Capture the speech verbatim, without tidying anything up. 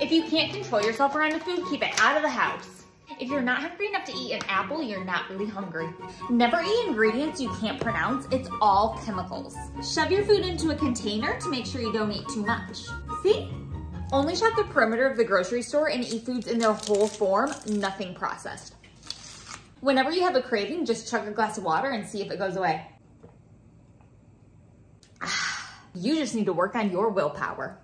If you can't control yourself around the food, keep it out of the house. If you're not hungry enough to eat an apple, you're not really hungry. Never eat ingredients you can't pronounce. It's all chemicals. Shove your food into a container to make sure you don't eat too much. See? Only shop the perimeter of the grocery store and eat foods in their whole form, nothing processed. Whenever you have a craving, just chug a glass of water and see if it goes away. You just need to work on your willpower.